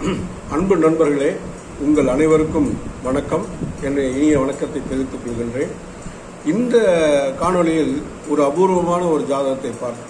அன்பு நண்பர்களே, உங்கள் அனைவருக்கும் வணக்கம். என்னை இனிய வணக்கத்தை தெரிவித்துக் கொள்கின்றேன். இந்த காணொளியில் ஒரு அபூர்வமான ஒரு ஜாதகத்தை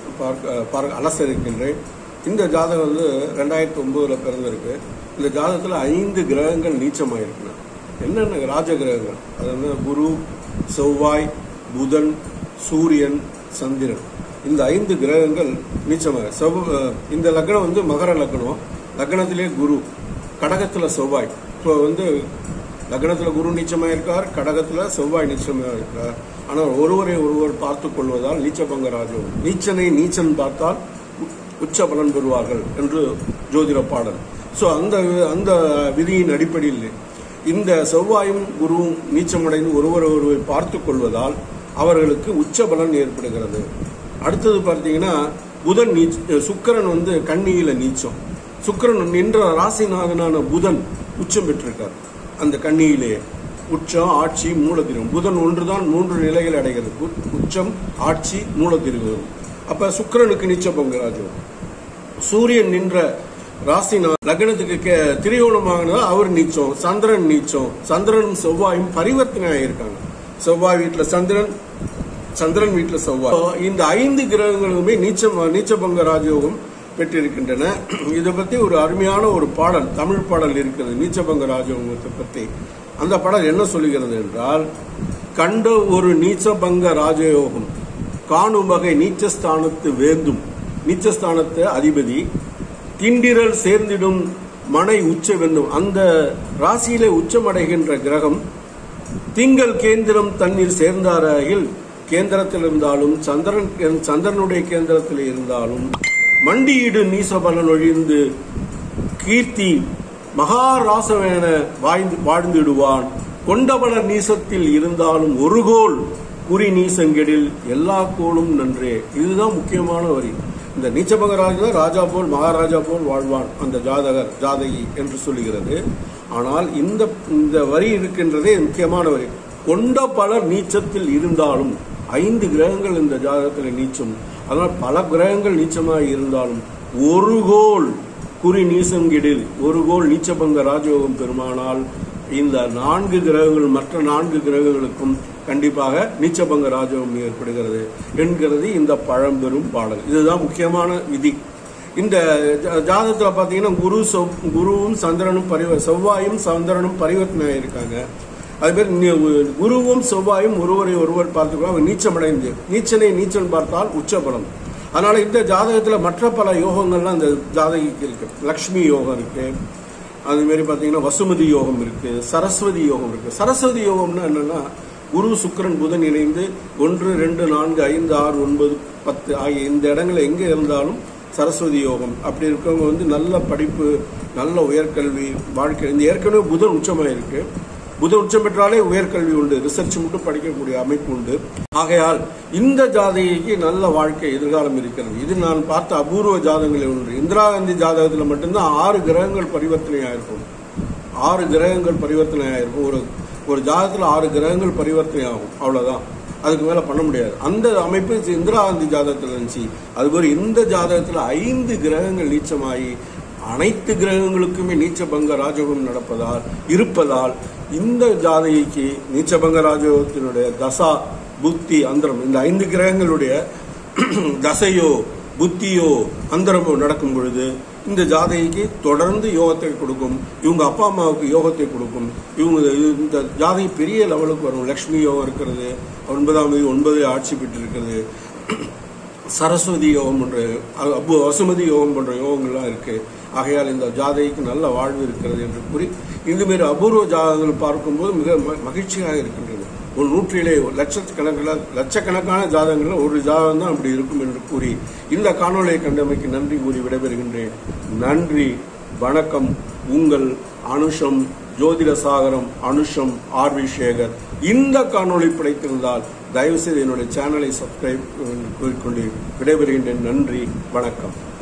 அலச இருக்கின்றேன். இந்த ஜாதகம் 2009 பிறந்திருக்கு. இந்த ஜாதகத்தில் 5 கிரகங்கள் நீச்சமாயிருக்குங்க. என்னென்ன ராஜ கிரகங்கள்? அது குரு, செவ்வாய், புதன், சூரியன், சந்திரன். இந்த 5 கிரகங்கள் நீச்சமாக. இந்த லக்னம் மகர லக்னம். லக்னத்திலே குரு, கடகத்தில் செவ்வாய். ஸோ லக்னத்தில் குரு நீச்சமாக இருக்கார், கடகத்தில் செவ்வாய் நீச்சமாக இருக்கார். ஆனால் ஒருவரை ஒருவர் பார்த்து கொள்வதால் நீச்சபங்க ராஜம். நீச்சனை நீச்சன் பார்த்தால் உச்ச பலன் பெறுவார்கள் என்று ஜோதிட பாடல். ஸோ அந்த விதியின் அடிப்படையில் இந்த செவ்வாயும் குருவும் நீச்சமடைந்து ஒருவரை ஒருவர் பார்த்து கொள்வதால் அவர்களுக்கு உச்ச பலன் ஏற்படுகிறது. அடுத்தது பார்த்தீங்கன்னா புதன் சுக்கிரன் கன்னியில நீச்சம். சுக்கிரன் நின்ற ராசிநாதனான புதன் உச்சம் பெற்றிருக்கார். அந்த கன்னியிலே உச்சம், ஆட்சி, மூலதிருவம். புதன் ஒன்றுதான் 3 நிலைகள் அடைகிறது: உச்சம், ஆட்சி, மூலதிருவம். அப்ப சுக்கிரனுக்கு நீச்ச பங்கராஜம். சூரியன் நின்ற ராசிநாதன் லக்னத்துக்கு திரியோணமாக அவர் நீச்சம். சந்திரன் நீச்சம். சந்திரனும் செவ்வாயும் பரிவர்த்தனை ஆகியிருக்காங்க. செவ்வாய் வீட்டுல சந்திரன், சந்திரன் வீட்டுல செவ்வாய். இந்த 5 கிரகங்களுமே நீச்சபங்க ராஜயோகம் பெற்றிருக்கின்றன. இதை பத்தி ஒரு அருமையான ஒரு பாடல், தமிழ் பாடல் இருக்கிறது நீச்சபங்க ராஜயோகத்தை பற்றி. அந்த பாடல் என்ன சொல்லுகிறது என்றால், கண்ட ஒரு நீச்சபங்க ராஜயோகம் காணும் வகை நீச்சஸ்தானத்து வேந்தும், நீச்சஸ்தானத்து அதிபதி திண்டிரல் சேர்ந்திடும் மனை உச்ச வென்னும். அந்த ராசியிலே உச்சமடைகின்ற கிரகம் திங்கள் கேந்திரம் தண்ணீர் சேர்ந்தாரையில் கேந்திரத்தில் இருந்தாலும் சந்திரனுடைய கேந்திரத்தில் இருந்தாலும் மண்டியிடு நீசபலன் ஒழிந்து கீர்த்தி மகாராசவென வாழ்ந்திடுவான். கொண்டபலர் நீசத்தில் இருந்தாலும் ஒருகோல் குறி நீசங்கெடில் எல்லா கோளும் நன்றே. இதுதான் முக்கியமான வரி. இந்த நீச்சபங்க ராஜா போல் மகாராஜா போல் வாழ்வான் அந்த ஜாதகர் ஜாதகி என்று சொல்லுகிறது. ஆனால் இந்த வரி இருக்கின்றதே முக்கியமான வரி. கொண்ட பலர் நீச்சத்தில் இருந்தாலும் 5 கிரகங்கள் இந்த ஜாதகத்தில் நீச்சம். அதனால் பல கிரகங்கள் நீச்சமாக இருந்தாலும் ஒரு கோல் குறி நீசங்கிடில், ஒரு கோல் நீச்சபங்க ராஜயோகம் பெருமானால் இந்த 4 கிரகங்கள் மற்ற 4 கிரகங்களுக்கும் கண்டிப்பாக நீச்சபங்க ராஜயோகம் ஏற்படுகிறது என்கிறது இந்த பழம்பெரும் பாடல். இதுதான் முக்கியமான விதி. இந்த ஜாதகத்தில் பார்த்தீங்கன்னா குருவும் சந்திரனும் செவ்வாயும் சந்திரனும் பரிவர்த்தனை ஆகியிருக்காங்க. அதுபேர் குருவும் செவ்வாயும் ஒருவரை ஒருவர் பார்த்துக்கலாம். நீச்சமடைந்து நீச்சனை நீச்சன் பார்த்தால் உச்சபலம். அதனால இந்த ஜாதகத்தில் மற்ற பல யோகங்கள்லாம் இந்த ஜாதகிக்கு இருக்கு. லக்ஷ்மி யோகம் இருக்கு, அது மாதிரி பார்த்தீங்கன்னா வசுமதி யோகம் இருக்கு, சரஸ்வதி யோகம் இருக்கு. சரஸ்வதி யோகம்னா என்னன்னா, குரு சுக்கிரன் புதன் இணைந்து 1, 2, 4, 5, 6, 9, 10 ஆகிய இந்த இடங்கள் எங்கே இருந்தாலும் சரஸ்வதி யோகம். அப்படி இருக்கவங்க நல்ல படிப்பு, நல்ல உயர்கல்வி, வாழ்க்கை. இந்த ஏற்கனவே புதன் உச்சமாக இருக்கு. புதன் உச்சம் பெற்றாலே உயர்கல்வி உண்டு, ரிசர்ச் மட்டும் படிக்கக்கூடிய அமைப்பு உண்டு. ஆகையால் இந்த ஜாதகிக்கு நல்ல வாழ்க்கை எதிர்காலம் இருக்கிறது. இது நான் பார்த்த அபூர்வ ஜாதகங்களில் ஒன்று. இந்திரா காந்தி ஜாதகத்தில் மட்டும்தான் 6 கிரகங்கள் பரிவர்த்தனை ஆயிருக்கும். 6 கிரகங்கள் பரிவர்த்தனை ஆயிருக்கும். ஒரு ஜாதகத்தில் 6 கிரகங்கள் பரிவர்த்தனை ஆகும், அவ்வளவுதான். அதுக்கு மேல பண்ண முடியாது. அந்த அமைப்பு இந்திரா காந்தி ஜாதகத்தில் இருந்துச்சு. அதுபோல இந்த ஜாதகத்தில் 5 கிரகங்கள் நீச்சமாகி அனைத்து கிரகங்களுக்குமே நீச்சபங்க ராஜயோகம் இருப்பதால் இந்த ஜாதகிக்கு நீச்சபங்க ராஜயோகத்தினுடைய தசா புத்தி அந்தரம், இந்த 5 கிரகங்களுடைய தசையோ புத்தியோ அந்தரமோ நடக்கும் பொழுது இந்த ஜாதகிக்கு தொடர்ந்து யோகத்தை கொடுக்கும். இவங்க அப்பா அம்மாவுக்கு யோகத்தை கொடுக்கும். இந்த ஜாதகி பெரிய லெவலுக்கு வரும். லக்ஷ்மி யோகம் இருக்கிறது, 9 ஆட்சி பெற்று இருக்கிறது. சரஸ்வதி யோகம் போன்ற, வசுமதி யோகம் போன்ற யோகங்கள்லாம் இருக்கு. ஆகையால் இந்த ஜாதகிக்கு நல்ல வாழ்வு இருக்கிறது என்று கூறி இந்த மாதிரி அபூர்வ ஜாதகங்கள் பார்க்கும்போது மிக மகிழ்ச்சியாக இருக்கின்றது. ஒரு 107 லட்சக்கணக்கான ஜாதகங்கள் ஒரு ஜாதகம் தான் அப்படி இருக்கும் என்று கூறி இந்த காணொலியை கண்டமைக்கு நன்றி கூறி விடைபெறுகின்றேன். நன்றி, வணக்கம். உங்கள் அனுஷம் ஜோதிட சாகரம், அனுஷம் ஆர்வி சேகர். இந்த காணொலி பிடித்திருந்தால் தயவுசெய்து என்னுடைய சேனலை சப்ஸ்கிரைப் கூறிக்கொண்டு விடைபெறுகின்றேன். நன்றி, வணக்கம்.